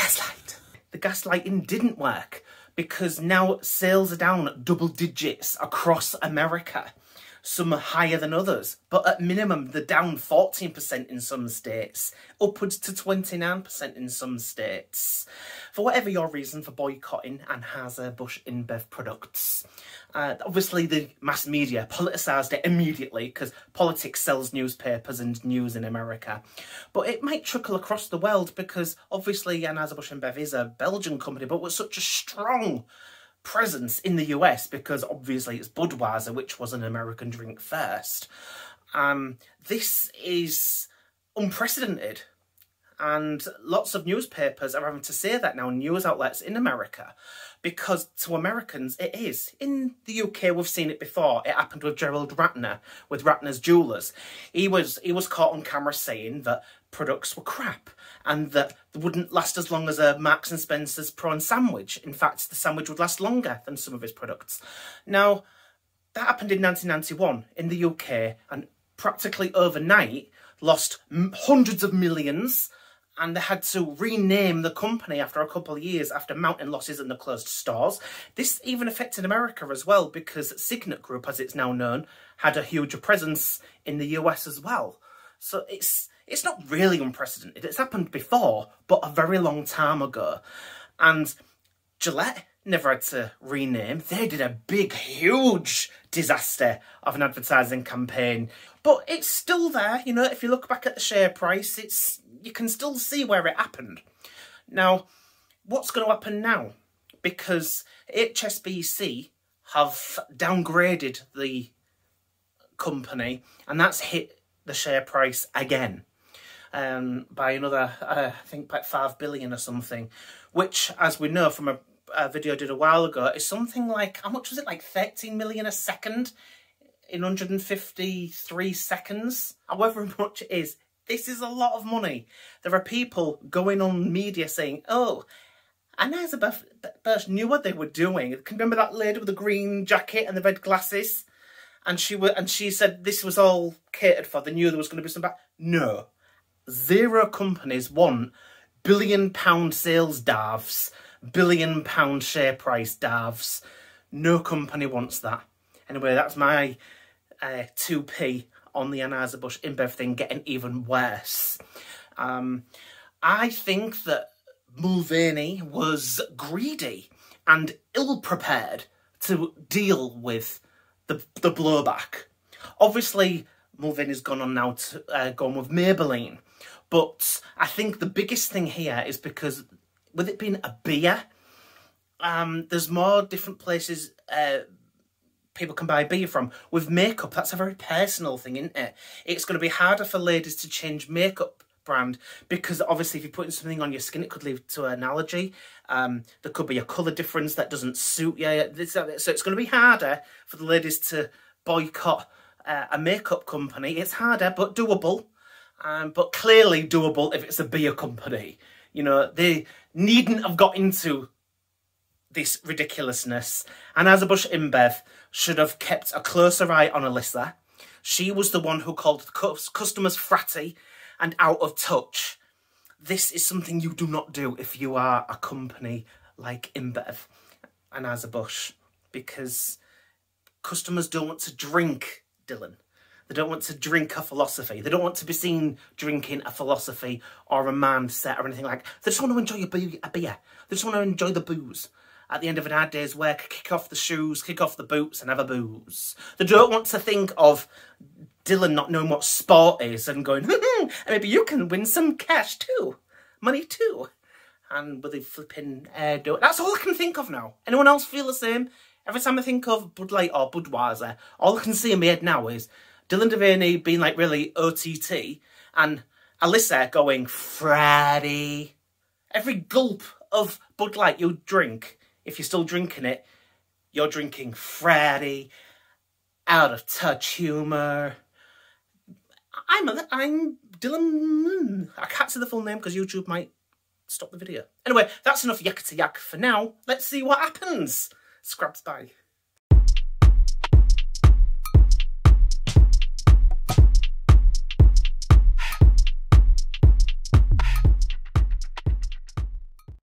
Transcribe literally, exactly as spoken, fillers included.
gaslight. The gaslighting didn't work because now sales are down double digits across America. Some are higher than others, but at minimum they're down fourteen percent in some states, upwards to twenty-nine percent in some states. For whatever your reason for boycotting Anheuser-Busch InBev products. Uh, obviously the mass media politicised it immediately because politics sells newspapers and news in America. But it might trickle across the world because obviously Anheuser-Busch InBev is a Belgian company, but with such a strong presence in the U S because obviously it's Budweiser, which was an American drink first. Um, this is unprecedented, and lots of newspapers are having to say that now, news outlets in America, because to Americans it is. In the U K we've seen it before. It happened with Gerald Ratner, with Ratner's Jewellers. He was, he was caught on camera saying that products were crap and that they wouldn't last as long as a Marks and Spencer's prawn sandwich. In fact, the sandwich would last longer than some of his products. Now, that happened in nineteen ninety-one in the U K, and practically overnight lost hundreds of millions, and they had to rename the company after a couple of years after mounting losses and the closed stores. This even affected America as well because Signet Group, as it's now known, had a huge presence in the U S as well. So it's it's not really unprecedented. It's happened before, but a very long time ago. And Gillette never had to rename. They did a big, huge disaster of an advertising campaign. But it's still there, you know, if you look back at the share price, it's you can still see where it happened. Now, what's going to happen now? Because H S B C have downgraded the company, and that's hit the share price again. Um, by another, uh, I think, about five billion or something, which, as we know from a, a video I did a while ago, is something like, how much was it, like thirteen million a second in one hundred fifty-three seconds? However much it is, this is a lot of money. There are people going on media saying, oh, Anheuser-Busch knew what they were doing. Can you remember that lady with the green jacket and the red glasses? And she, were, and she said this was all catered for. They knew there was going to be some bad. No. Zero companies want billion pound sales dives, billion pound share price dives. No company wants that. Anyway, that's my uh, two p on the Anheuser-Busch InBev thing getting even worse. Um, I think that Mulvaney was greedy and ill-prepared to deal with the, the blowback. Obviously, Mulvaney's gone on now to uh, gone with Maybelline. But I think the biggest thing here is because with it being a beer, um, there's more different places uh, people can buy beer from. With makeup, that's a very personal thing, isn't it? It's going to be harder for ladies to change makeup brand because obviously if you're putting something on your skin, it could lead to an allergy. Um, there could be a colour difference that doesn't suit you. So it's going to be harder for the ladies to boycott uh, a makeup company. It's harder, but doable. Um, but clearly doable if it's a beer company. You know, they needn't have got into this ridiculousness. And Anheuser-Busch InBev should have kept a closer eye on Alissa. She was the one who called customers fratty and out of touch. This is something you do not do if you are a company like InBev and Anheuser-Busch, because customers don't want to drink, Dylan. They don't want to drink a philosophy. They don't want to be seen drinking a philosophy or a mindset or anything like that. They just want to enjoy a beer. A beer. They just want to enjoy the booze. At the end of an hard day's work, kick off the shoes, kick off the boots and have a booze. They don't want to think of Dylan not knowing what sport is and going, hmm, maybe you can win some cash too. Money too. And with the flipping air door. That's all I can think of now. Anyone else feel the same? Every time I think of Bud Light or Budweiser, all I can see in my head now is Dylan Devaney being like really O T T and Alissa going, Fratty. Every gulp of Bud Light you drink, if you're still drinking it, you're drinking Fratty, out of touch humour. I'm, a, I'm Dylan, I can't say the full name because YouTube might stop the video. Anyway, that's enough yakety yak for now. Let's see what happens. Scrubs, bye.